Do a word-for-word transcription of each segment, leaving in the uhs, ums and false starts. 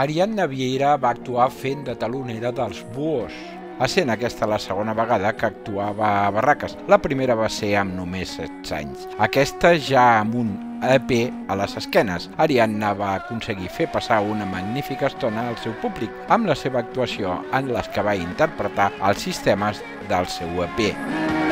Ariadna Vieira va actuar fent de talonera dels Buhos, essent aquesta la segona vegada que actuava a Barraques. La primera va ser amb només setze anys. Aquesta ja amb un E P a les esquenes. Ariadna va aconseguir fer passar una magnífica estona al seu públic amb la seva actuació en les que va interpretar els sistemes del seu E P.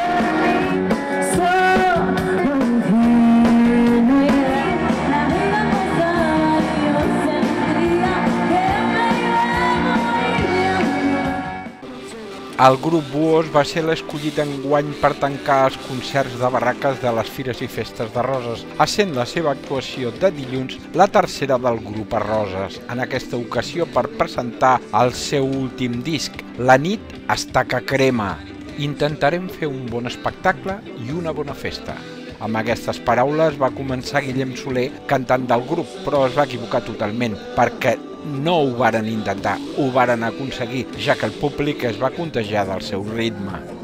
El grup Buhos va ser l'escollit enguany per tancar els concerts de Barraques de les Fires i Festes de Roses, essent la seva actuació de dilluns la tercera del grup a Roses, en aquesta ocasió per presentar el seu últim disc, La nit està que crema. Intentarem fer un bon espectacle i una bona festa. Amb aquestes paraules va començar Guillem Soler, cantant del grup, però es va equivocar totalment, perquè no ho varen intentar, ho varen aconseguir, ja que el públic es va contagiar del seu ritme.